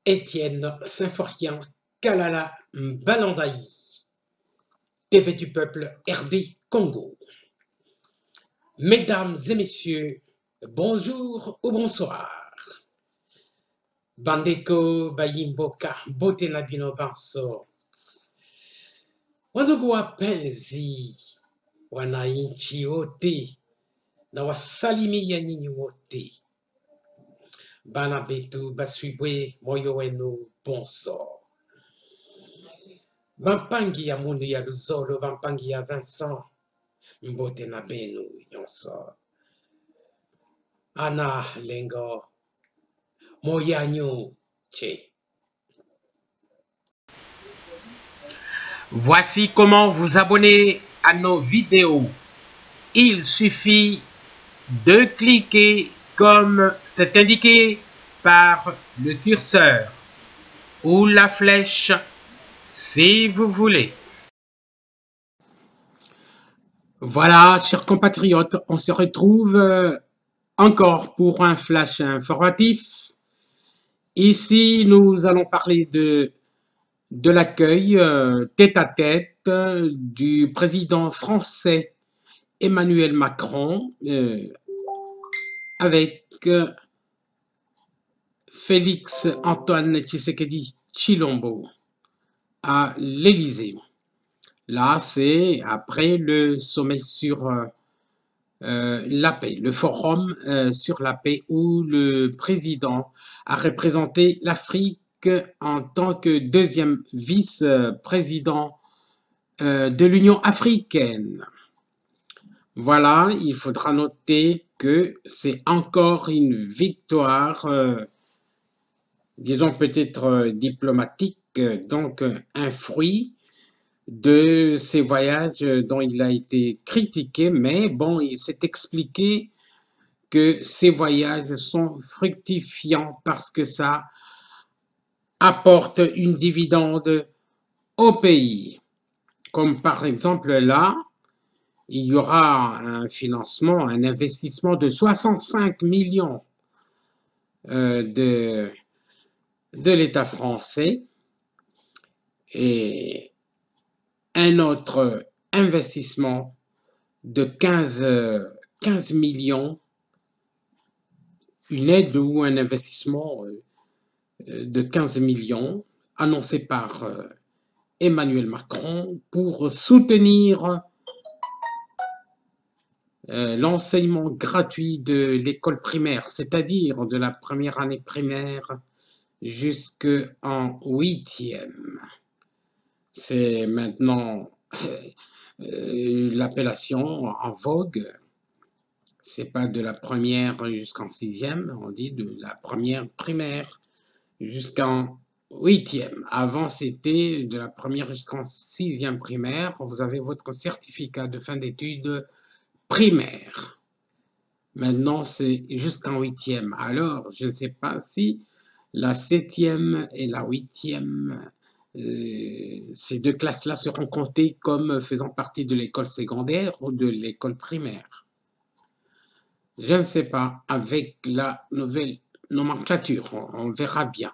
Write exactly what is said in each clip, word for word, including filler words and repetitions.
Étienne Symphorien Kalala Balandaï, T V du peuple R D Congo. Mesdames et messieurs, bonjour ou bonsoir. Bandeko Bayimboka Botenabino Banso. Wandugu penzi wananchi wote na wasalimia nyinyi wote. Bana betu baswibwe moyo wenu bonso. Bampangi ya mundu ya Luzolo, bampangi ya Vincent, mbote na benu nyonso. Ana lengo moyanyo che. Voici comment vous abonner à nos vidéos. Il suffit de cliquer comme c'est indiqué par le curseur ou la flèche si vous voulez. Voilà, chers compatriotes, on se retrouve encore pour un flash informatif. Ici, nous allons parler de, de l'accueil euh, tête-à-tête euh, du président français Emmanuel Macron euh, avec euh, Félix Antoine Tshisekedi Tshilombo à l'Élysée. Là, c'est après le sommet sur euh, euh, la paix, le forum euh, sur la paix où le président a représenté l'Afrique en tant que deuxième vice-président euh, de l'Union africaine. Voilà, il faudra noter que c'est encore une victoire, euh, disons peut-être euh, diplomatique, euh, donc euh, un fruit de ces voyages dont il a été critiqué, mais bon, il s'est expliqué que ces voyages sont fructifiants parce que ça apporte une dividende au pays. Comme par exemple là, il y aura un financement, un investissement de soixante-cinq millions euh, de, de l'État français et un autre investissement de quinze, quinze millions, une aide ou un investissement de quinze millions annoncé par Emmanuel Macron pour soutenir l'enseignement gratuit de l'école primaire, c'est-à-dire de la première année primaire jusqu'en huitième. C'est maintenant euh, l'appellation en vogue. C'est pas de la première jusqu'en sixième, on dit de la première primaire jusqu'en huitième. Avant, c'était de la première jusqu'en sixième primaire. Vous avez votre certificat de fin d'études primaire. Maintenant, c'est jusqu'en huitième. Alors, je ne sais pas si la septième et la huitième, euh, ces deux classes-là seront comptées comme faisant partie de l'école secondaire ou de l'école primaire. Je ne sais pas, avec la nouvelle nomenclature, on, on verra bien.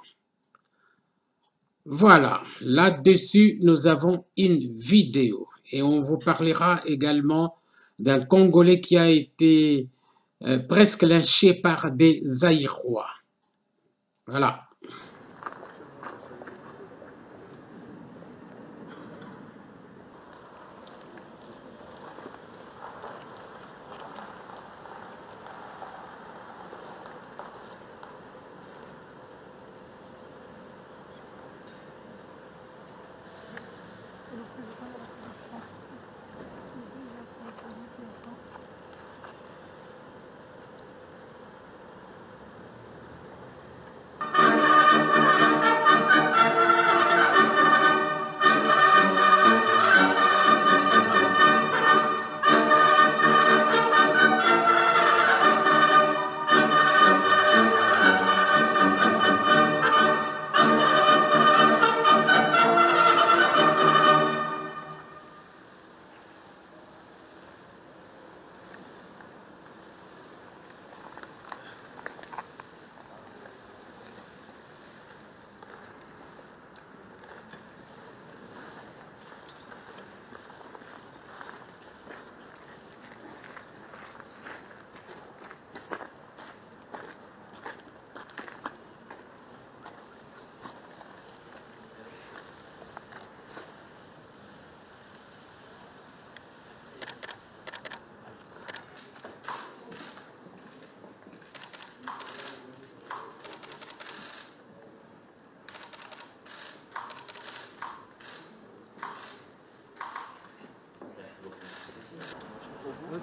Voilà, là-dessus, nous avons une vidéo et on vous parlera également d'un Congolais qui a été euh, presque lynché par des Zaïrois. Voilà.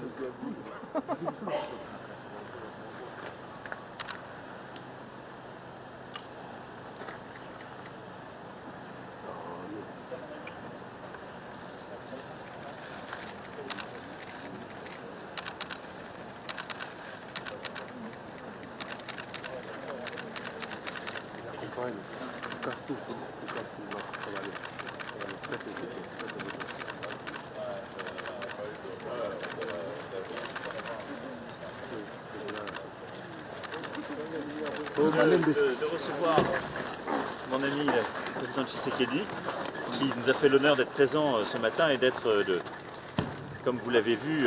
De, de, de recevoir mon ami le président Tshisekedi, qui nous a fait l'honneur d'être présent ce matin et d'être, comme vous l'avez vu,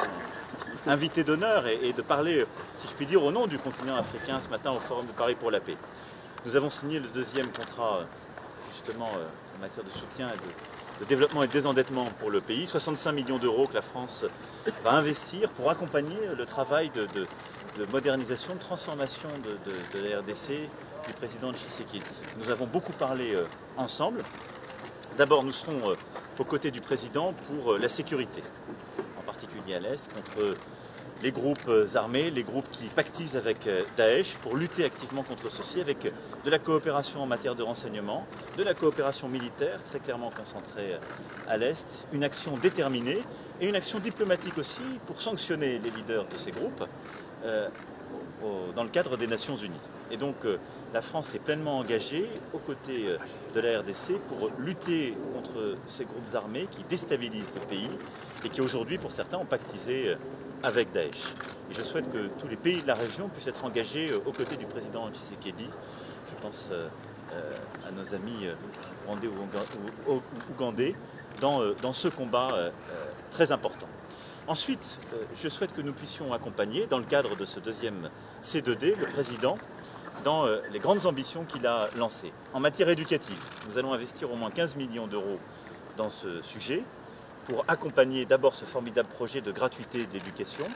invité d'honneur et, et de parler, si je puis dire, au nom du continent africain ce matin au Forum de Paris pour la paix. Nous avons signé le deuxième contrat justement en matière de soutien et de, de développement et de désendettement pour le pays, soixante-cinq millions d'euros que la France va investir pour accompagner le travail de, de de modernisation, de transformation de, de, de la R D C du président Tshisekedi. Nous avons beaucoup parlé euh, ensemble. D'abord, nous serons euh, aux côtés du président pour euh, la sécurité, en particulier à l'Est, contre les groupes euh, armés, les groupes qui pactisent avec euh, Daesh, pour lutter activement contre ceux-ci, avec de la coopération en matière de renseignement, de la coopération militaire, très clairement concentrée euh, à l'Est, une action déterminée et une action diplomatique aussi pour sanctionner les leaders de ces groupes, Euh, au, dans le cadre des Nations Unies. Et donc euh, la France est pleinement engagée aux côtés euh, de la R D C pour lutter contre ces groupes armés qui déstabilisent le pays et qui aujourd'hui pour certains ont pactisé euh, avec Daesh. Et je souhaite que tous les pays de la région puissent être engagés euh, aux côtés du président Tshisekedi. Je pense euh, euh, à nos amis euh, rwandais ou ougandais dans, euh, dans ce combat euh, euh, très important. Ensuite, euh, je souhaite que nous puissions accompagner, dans le cadre de ce deuxième C deux D, le président dans euh, les grandes ambitions qu'il a lancées. En matière éducative, nous allons investir au moins quinze millions d'euros dans ce sujet pour accompagner d'abord ce formidable projet de gratuité de l'éducation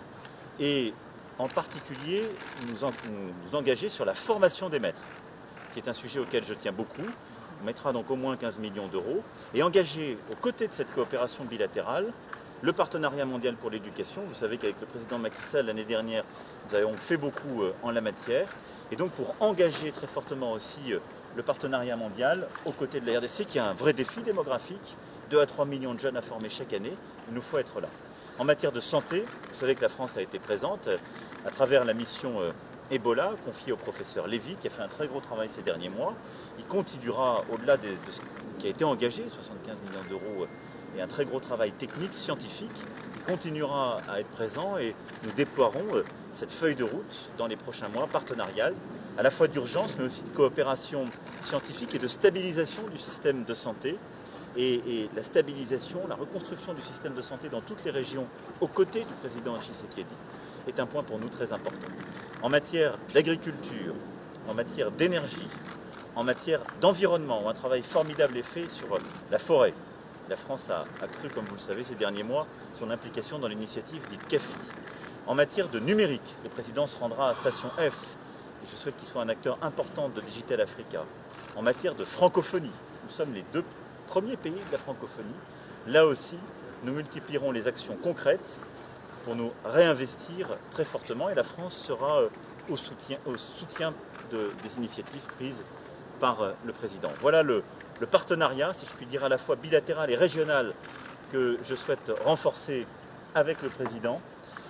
et en particulier nous, en, nous engager sur la formation des maîtres, qui est un sujet auquel je tiens beaucoup. On mettra donc au moins quinze millions d'euros et engager aux côtés de cette coopération bilatérale le partenariat mondial pour l'éducation. Vous savez qu'avec le président Macky Sall l'année dernière, nous avons fait beaucoup en la matière. Et donc pour engager très fortement aussi le partenariat mondial aux côtés de la R D C, qui a un vrai défi démographique, deux à trois millions de jeunes à former chaque année, il nous faut être là. En matière de santé, vous savez que la France a été présente à travers la mission Ebola, confiée au professeur Lévy, qui a fait un très gros travail ces derniers mois. Il continuera au-delà de, de ce qui a été engagé, soixante-quinze millions d'euros, et un très gros travail technique, scientifique. Il continuera à être présent et nous déploierons cette feuille de route dans les prochains mois, partenariale, à la fois d'urgence mais aussi de coopération scientifique et de stabilisation du système de santé. Et, et la stabilisation, la reconstruction du système de santé dans toutes les régions aux côtés du président Tshisekedi est un point pour nous très important. En matière d'agriculture, en matière d'énergie, en matière d'environnement, où un travail formidable est fait sur la forêt. La France a, a cru, comme vous le savez, ces derniers mois, son implication dans l'initiative dite CAFI. En matière de numérique, le président se rendra à Station F, et je souhaite qu'il soit un acteur important de Digital Africa. En matière de francophonie, nous sommes les deux premiers pays de la francophonie. Là aussi, nous multiplierons les actions concrètes pour nous réinvestir très fortement, et la France sera au soutien, au soutien de, des initiatives prises par le président. Voilà le Le partenariat, si je puis dire, à la fois bilatéral et régional que je souhaite renforcer avec le président.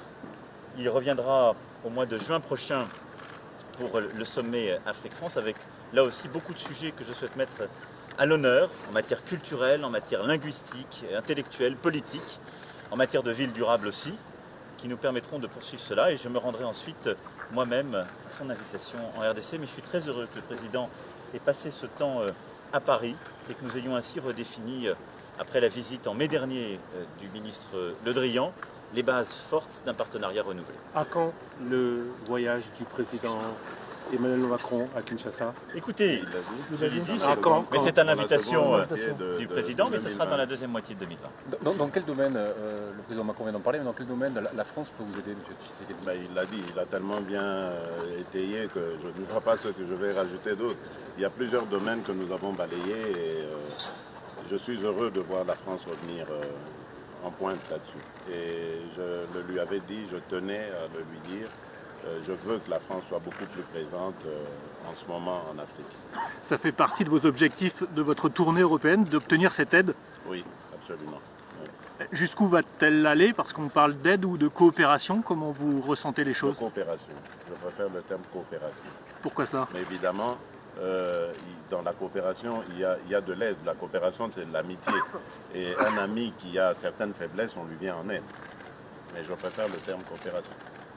Il reviendra au mois de juin prochain pour le sommet Afrique-France avec là aussi beaucoup de sujets que je souhaite mettre à l'honneur en matière culturelle, en matière linguistique, intellectuelle, politique, en matière de ville durable aussi, qui nous permettront de poursuivre cela. Et je me rendrai ensuite moi-même à son invitation en R D C. Mais je suis très heureux que le président ait passé ce temps à Paris et que nous ayons ainsi redéfini, après la visite en mai dernier du ministre Le Drian, les bases fortes d'un partenariat renouvelé. À quand le voyage du président Emmanuel Macron à Kinshasa? Écoutez, je l'ai dit, ah, quand, mais c'est à l'invitation de, du de, président, de mais ce sera dans la deuxième moitié de deux mille vingt. Dans, dans quel domaine, euh, le président Macron vient d'en parler, mais dans quel domaine la, la France peut vous aider, M. Tshisekedi? Ben, il l'a dit, il a tellement bien euh, étayé que je ne vois pas ce que je vais rajouter d'autre. Il y a plusieurs domaines que nous avons balayés et euh, je suis heureux de voir la France revenir euh, en pointe là-dessus. Et je le lui avais dit, je tenais à le lui dire, euh, je veux que la France soit beaucoup plus présente euh, en ce moment en Afrique. Ça fait partie de vos objectifs de votre tournée européenne, d'obtenir cette aide? Oui, absolument. Oui. Jusqu'où va-t-elle aller? Parce qu'on parle d'aide ou de coopération, comment vous ressentez les choses? De coopération, je préfère le terme coopération. Pourquoi ça? Mais évidemment, euh, dans la coopération, il y a, il y a de l'aide. La coopération, c'est de l'amitié. Et un ami qui a certaines faiblesses, on lui vient en aide. Mais je préfère le terme coopération.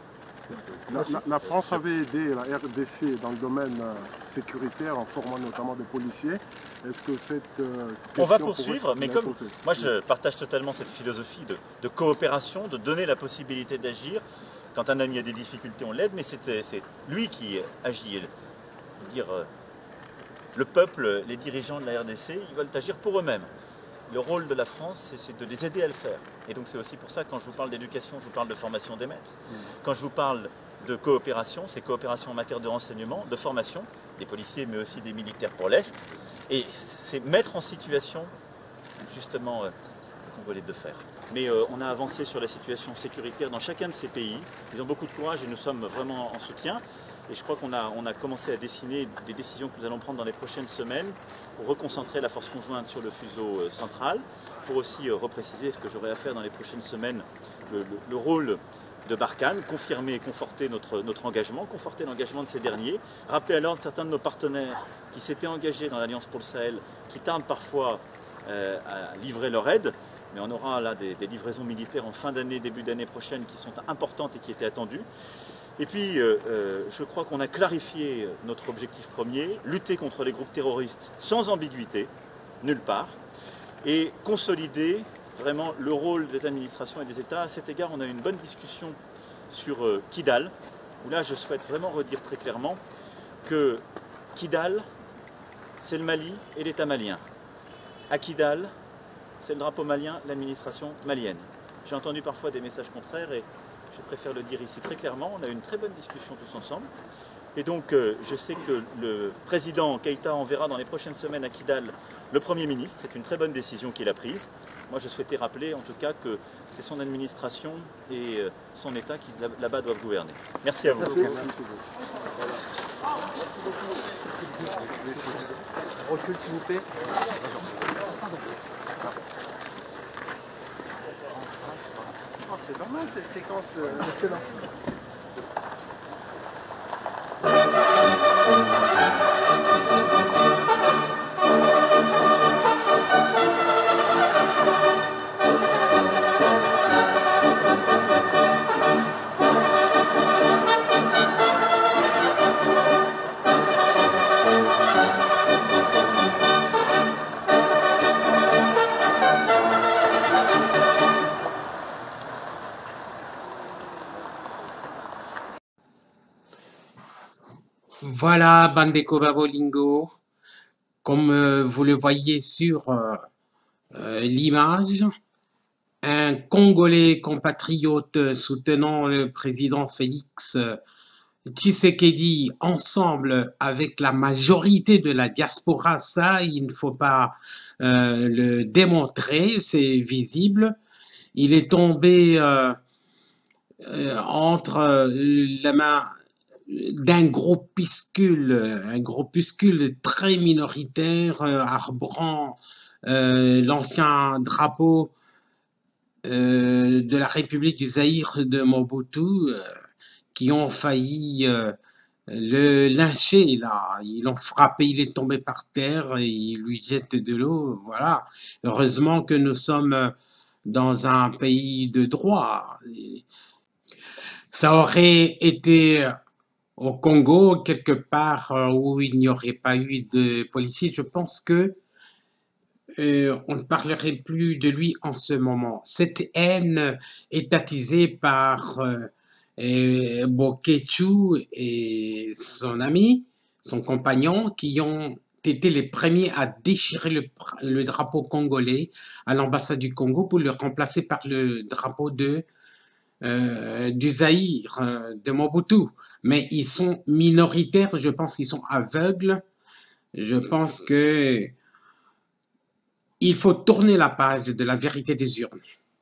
La, la, la France avait aidé la R D C dans le domaine euh, sécuritaire en formant notamment des policiers. Est-ce que cette euh, On va poursuivre, mais comme poursuivre. moi je partage totalement cette philosophie de, de coopération, de donner la possibilité d'agir. Quand un ami a des difficultés, on l'aide, mais c'est lui qui agit. Je veux dire, le peuple, les dirigeants de la R D C, ils veulent agir pour eux-mêmes. Le rôle de la France, c'est de les aider à le faire. Et donc c'est aussi pour ça, quand je vous parle d'éducation, je vous parle de formation des maîtres. Quand je vous parle de coopération, c'est coopération en matière de renseignement, de formation, des policiers, mais aussi des militaires pour l'Est. Et c'est mettre en situation, justement, euh, qu'on veut les de faire. Mais euh, on a avancé sur la situation sécuritaire dans chacun de ces pays. Ils ont beaucoup de courage et nous sommes vraiment en soutien. Et je crois qu'on a, on a commencé à dessiner des décisions que nous allons prendre dans les prochaines semaines pour reconcentrer la force conjointe sur le fuseau euh, central, pour aussi euh, repréciser ce que j'aurai à faire dans les prochaines semaines, le, le, le rôle de Barkhane, confirmer et conforter notre, notre engagement, conforter l'engagement de ces derniers, rappeler à l'ordre certains de nos partenaires qui s'étaient engagés dans l'Alliance pour le Sahel, qui tardent parfois euh, à livrer leur aide, mais on aura là des, des livraisons militaires en fin d'année, début d'année prochaine qui sont importantes et qui étaient attendues. Et puis, euh, euh, je crois qu'on a clarifié notre objectif premier, lutter contre les groupes terroristes sans ambiguïté, nulle part, et consolider vraiment le rôle des administrations et des États. À cet égard, on a eu une bonne discussion sur euh, Kidal, où là, je souhaite vraiment redire très clairement que Kidal, c'est le Mali et l'État malien. À Kidal, c'est le drapeau malien, l'administration malienne. J'ai entendu parfois des messages contraires et je préfère le dire ici très clairement. On a eu une très bonne discussion tous ensemble. Et donc, euh, je sais que le président Keïta enverra dans les prochaines semaines à Kidal le Premier ministre. C'est une très bonne décision qu'il a prise. Moi, je souhaitais rappeler en tout cas que c'est son administration et euh, son État qui là-bas doivent gouverner. Merci à vous. Merci. Merci. Recule s'il vous plaît. C'est normal cette séquence. Euh, excellent. Voilà, Bandeko Babolingo, comme euh, vous le voyez sur euh, euh, l'image, un Congolais compatriote soutenant le président Félix Tshisekedi ensemble avec la majorité de la diaspora, ça, il ne faut pas euh, le démontrer, c'est visible. Il est tombé euh, euh, entre la main d'un groupuscule, un groupuscule très minoritaire, euh, arborant euh, l'ancien drapeau euh, de la République du Zaïre de Mobutu, euh, qui ont failli euh, le lyncher, là. Ils l'ont frappé, il est tombé par terre et ils lui jettent de l'eau, voilà. Heureusement que nous sommes dans un pays de droit. Ça aurait été au Congo, quelque part où il n'y aurait pas eu de policiers, je pense que euh, on ne parlerait plus de lui en ce moment. Cette haine étatisée par euh, euh, Bokechu et son ami, son compagnon, qui ont été les premiers à déchirer le, le drapeau congolais à l'ambassade du Congo pour le remplacer par le drapeau de Euh, du Zaïre, euh, de Mobutu, mais ils sont minoritaires, je pense qu'ils sont aveugles. Je pense que il faut tourner la page de la vérité des urnes.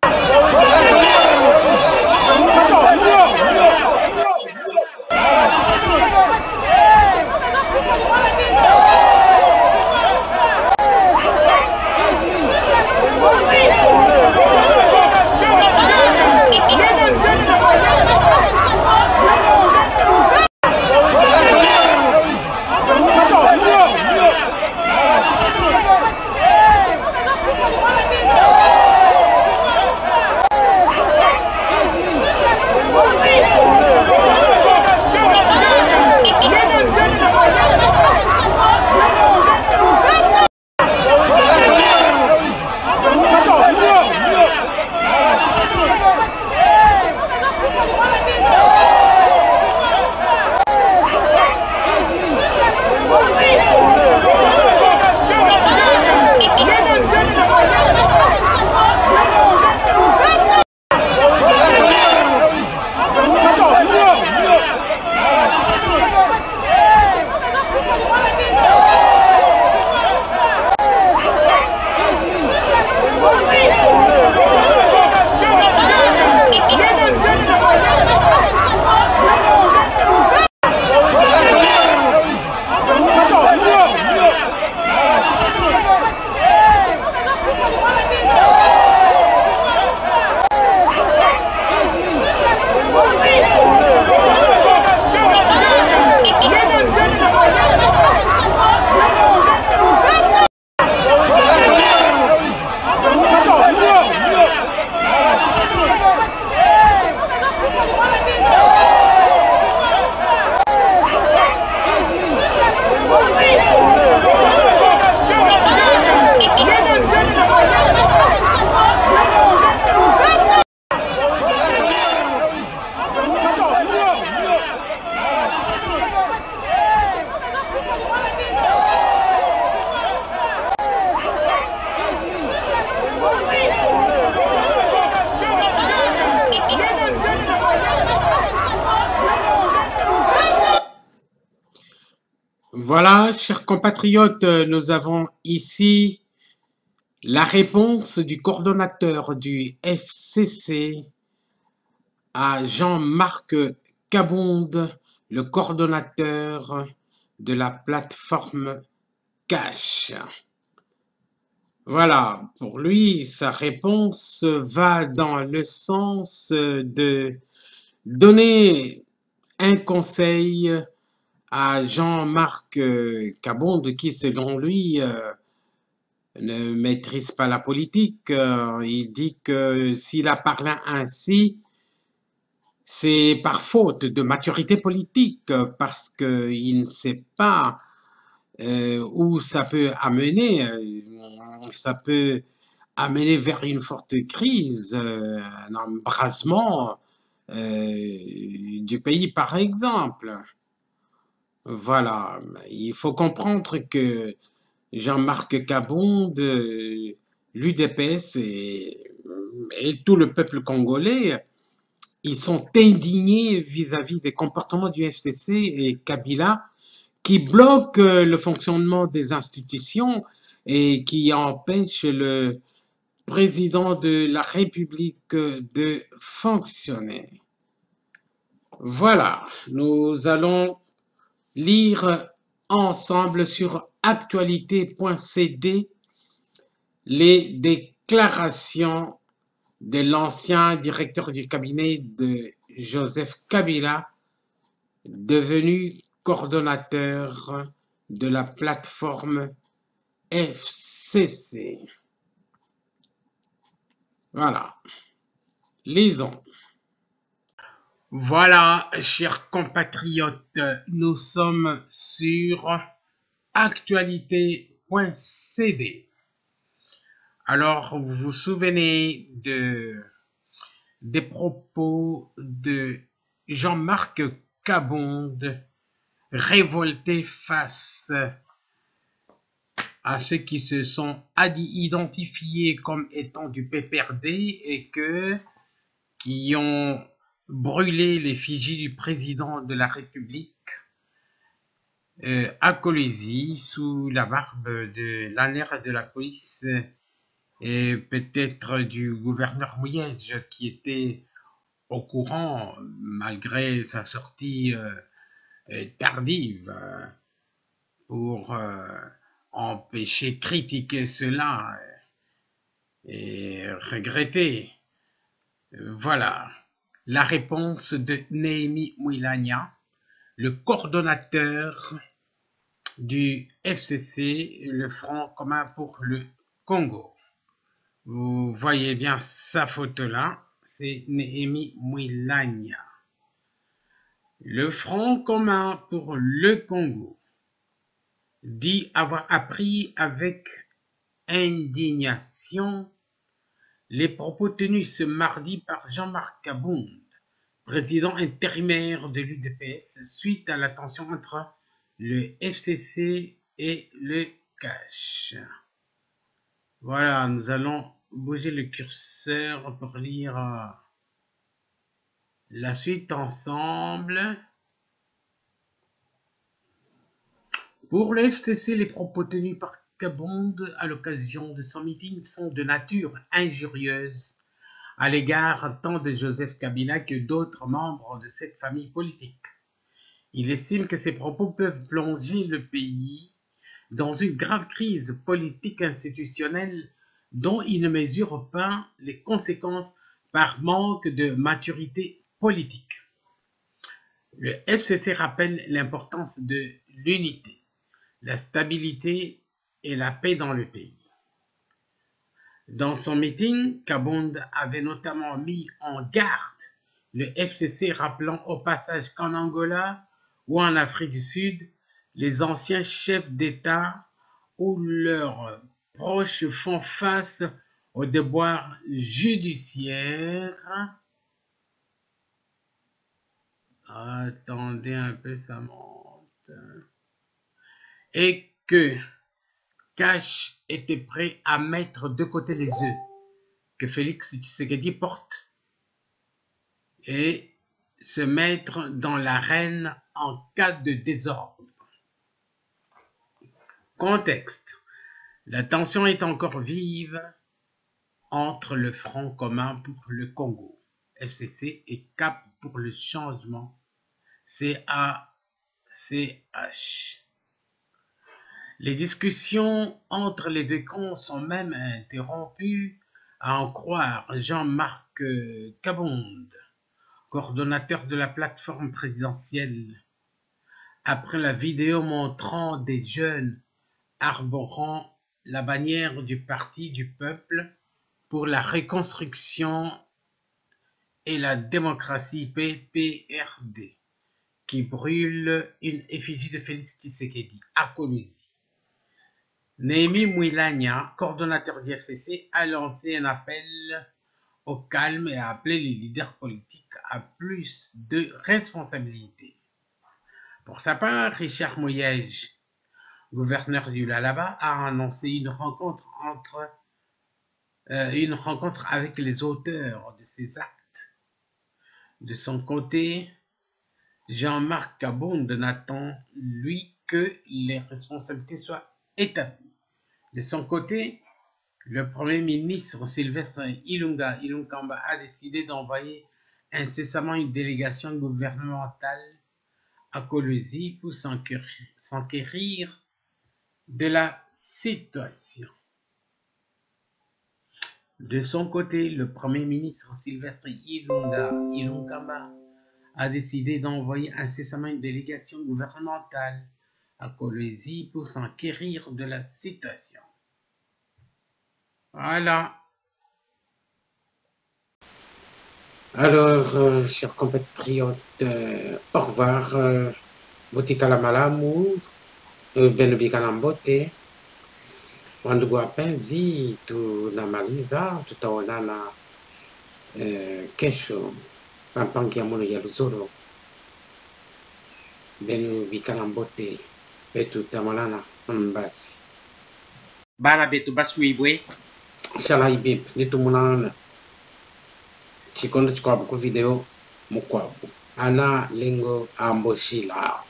Voilà, chers compatriotes, nous avons ici la réponse du coordonnateur du F C C à Jean-Marc Kabonde, le coordonnateur de la plateforme Cash. Voilà, pour lui, sa réponse va dans le sens de donner un conseil à Jean-Marc Kabonde qui, selon lui, euh, ne maîtrise pas la politique. Euh, il dit que s'il a parlé ainsi, c'est par faute de maturité politique, parce qu'il ne sait pas euh, où ça peut amener. Ça peut amener vers une forte crise, euh, un embrasement euh, du pays, par exemple. Voilà, il faut comprendre que Jean-Marc Kabonde, l'U D P S et, et tout le peuple congolais, ils sont indignés vis-à-vis des comportements du F C C et Kabila qui bloquent le fonctionnement des institutions et qui empêchent le président de la République de fonctionner. Voilà, nous allons lire ensemble sur actualité point c d les déclarations de l'ancien directeur du cabinet de Joseph Kabila, devenu coordonnateur de la plateforme F C C. Voilà, lisons. Voilà, chers compatriotes, nous sommes sur actualité point c d. Alors, vous vous souvenez de, des propos de Jean-Marc Kabonde, révolté face à ceux qui se sont identifiés comme étant du P P R D et que, qui ont brûlé l'effigie du président de la République euh, à Kolwezi sous la barbe de l'alerte de la police et peut-être du gouverneur Mouyej qui était au courant, malgré sa sortie euh, tardive, euh, pour euh, empêcher, critiquer cela et regretter. Voilà la réponse de Néhémie Mouilagna, le coordonnateur du F C C, le Front commun pour le Congo. Vous voyez bien sa photo là, c'est Néhémie Mouilagna. Le Front commun pour le Congo dit avoir appris avec indignation les propos tenus ce mardi par Jean-Marc Kabound, président intérimaire de l'U D P S, suite à la tension entre le F C C et le C A C H. Voilà, nous allons bouger le curseur pour lire la suite ensemble. Pour le F C C, les propos tenus par Kabound à l'occasion de son meeting sont de nature injurieuse à l'égard tant de Joseph Kabila que d'autres membres de cette famille politique. Il estime que ces propos peuvent plonger le pays dans une grave crise politique institutionnelle dont il ne mesure pas les conséquences par manque de maturité politique. Le F C C rappelle l'importance de l'unité, la stabilité et la paix dans le pays. Dans son meeting, Kabound avait notamment mis en garde le F C C, rappelant au passage qu'en Angola ou en Afrique du Sud, les anciens chefs d'État ou leurs proches font face aux déboires judiciaires. Attendez un peu, ça monte. Et que C A C H était prêt à mettre de côté les œufs que Félix Tshisekedi porte et se mettre dans l'arène en cas de désordre. Contexte. La tension est encore vive entre le Front commun pour le Congo, F C C, et Cap pour le changement, C A C H. Les discussions entre les deux camps sont même interrompues, à en croire Jean-Marc Kabound, coordonnateur de la plateforme présidentielle, après la vidéo montrant des jeunes arborant la bannière du Parti du peuple pour la reconstruction et la démocratie P P R D, qui brûle une effigie de Félix Tshisekedi à Kolwezi. Néhémie Mouilagna, coordonnateur du F C C, a lancé un appel au calme et a appelé les leaders politiques à plus de responsabilités. Pour sa part, Richard Mouyej, gouverneur du Lualaba, a annoncé une rencontre, entre, euh, une rencontre avec les auteurs de ces actes. De son côté, Jean-Marc Kabound n'attend, lui, que les responsabilités soient établies. De son côté, le Premier ministre Sylvestre Ilunga Ilunkamba a décidé d'envoyer incessamment une délégation gouvernementale à Kolwezi pour s'enquérir de la situation. De son côté, le Premier ministre Sylvestre Ilunga Ilunkamba a décidé d'envoyer incessamment une délégation gouvernementale à Kolwezi pour s'enquérir de la situation. Voilà. Alors, euh, chers compatriotes, euh, au revoir. Euh, Botikala malamu, euh, benubikala mbote. Wandugu wapenzi, tunamaliza, tutaonana eh, kesho pampangi ya mono ya Luzolo. Benubikala mbote, petu tamalana mbasi. Bana betu baswibwe. Inshallah ibib, nitumunana. Chikondo chikwabu ku video mukwabu. Ana lingo amboshila.